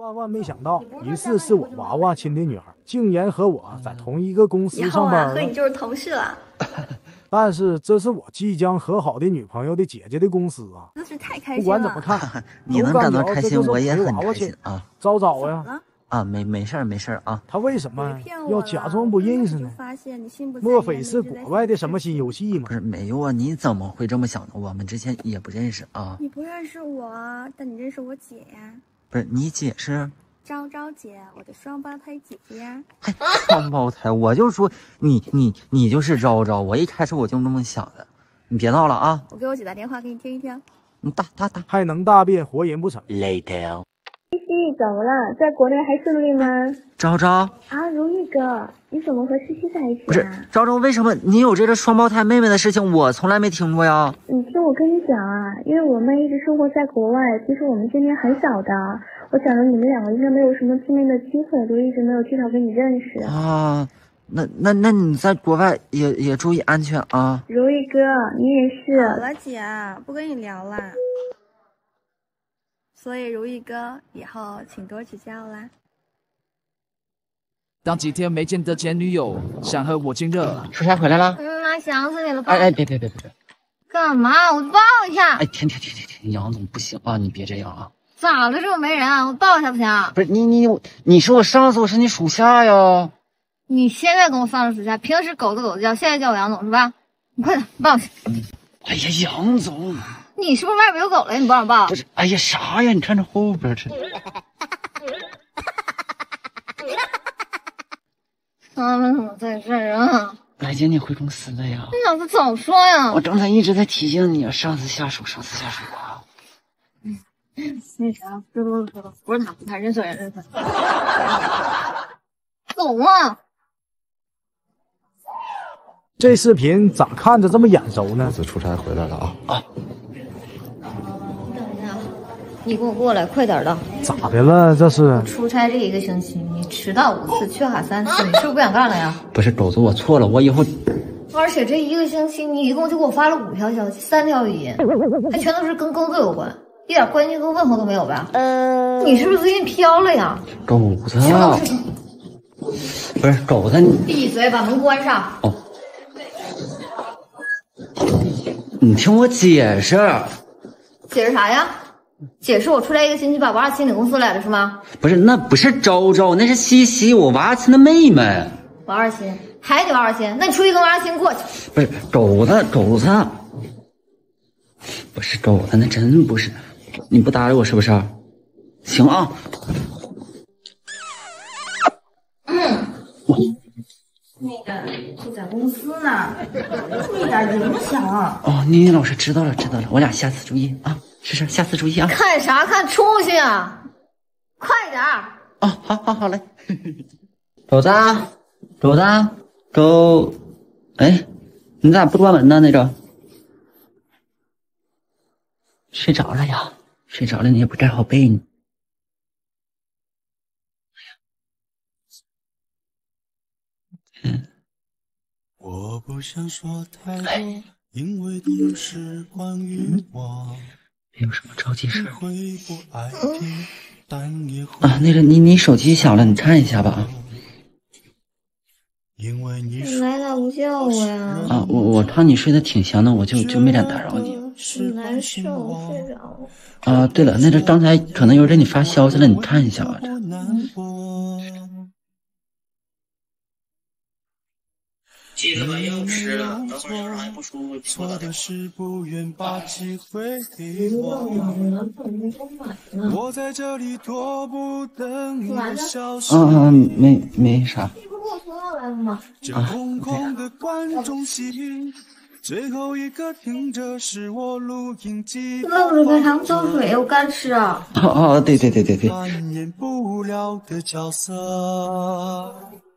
万万没想到，于是我娃娃亲的女孩，竟然和我在同一个公司上班了。 和你就是同事了。 但是这是我即将和好的女朋友的姐姐的公司啊！ 那是太开心了。 不管怎么看， 你能感到开心，我也很开心啊！ 早早呀！ 啊，没事啊。 他为什么要假装不认识呢？莫非是国外的什么新游戏吗？ 不是没有啊，你怎么会这么想呢？我们之前也不认识啊。 你不认识我，但你认识我姐呀。 不是你姐是？ 昭昭姐，我的双胞胎姐姐呀。 还双胞胎？我就说你就是昭昭，我一开始我就那么想的。你别闹了啊！ 我给我姐打电话，给你听一听。 你打， 还能大便活人不成 ？Later。 西西怎么了？在国内还顺利吗？ 昭昭啊，如意哥，你怎么和西西在一起啊？ 不是昭昭，为什么你有这个双胞胎妹妹的事情，我从来没听过呀？ 你听我跟你讲啊，因为我妹一直生活在国外，其实我们今年很小的，我想着你们两个应该没有什么见面的机会，就一直没有介绍给你认识啊。那你在国外也注意安全啊。 如意哥，你也是。 好了姐，不跟你聊了。所以如意哥以后请多指教啦。 当几天没见的前女友想和我亲热， 出差回来了？ 妈想死你了，抱。 哎，别， 干嘛？我抱一下。 哎，停，杨总不行啊，你别这样啊。 咋了？这么没人啊？我抱一下不行？ 不是你是我上司，我是你属下呀。 你现在跟我上司属下，平时狗子叫，现在叫我杨总是吧？你快点抱一下。 哎呀，杨总。 你是不是外边有狗了？你不让抱？ 不是，哎呀，啥呀？你看这后边这。 他们怎么在这儿啊？ 来接你回公司了呀？ 你老子早说呀！ 我刚才一直在提醒你，上司下属啊。 那啥，知道，不是他认错人。走啊！ 这视频咋看着这么眼熟呢？ 出差回来了啊！ 你给我过来，快点的！ 咋的了？这是出差这1个星期，你迟到5次，缺卡3次，你是不是不想干了呀？ 不是狗子，我错了，我以后。 而且这1个星期，你一共就给我发了5条消息，3条语音，还全都是跟工作有关，一点关心和问候都没有呗？你是不是最近飘了呀？ 狗子啊！不是狗子，你闭嘴，把门关上。 哦。你听我解释。 解释啥呀？解释我出来1个星期把娃娃亲领公司来了是吗？ 不是，那不是昭昭，那是西西，我娃娃亲的妹妹。 娃娃亲，还得娃娃亲？那你出去跟娃娃亲过去。 不是狗子，不是狗子，那真不是。你不搭理我是不是？行啊。 那个就在公司呢，注意点影响啊。 哦，妮妮老师知道了，我俩下次注意啊。是，下次注意啊！ 看啥看，出去啊！快点儿！ 哦，好嘞。狗子，狗，哎，你咋不关门呢？那个睡着了呀？睡着了，你也不盖好被呢。 我不想说太多，因为都是关于我。 没有什么着急事啊。 那个你手机响了，你看一下吧啊。 你来咋不叫我呀？ 啊，我看你睡得挺香的，我就没敢打扰你。 难受，睡着了。 啊，对了，那个刚才可能有人给你发消息了，你看一下吧。 记得把钥匙了，等会儿有人来不舒服，错的是不愿把机会给我。我在这里踱步等你的消息。 没啥。 你不是跟我说要来了吗？ 这空空的观众席，最后一个听着是我录音机。 漏着呗，还不浇水，我干吃啊。 对。 扮演不了的角色。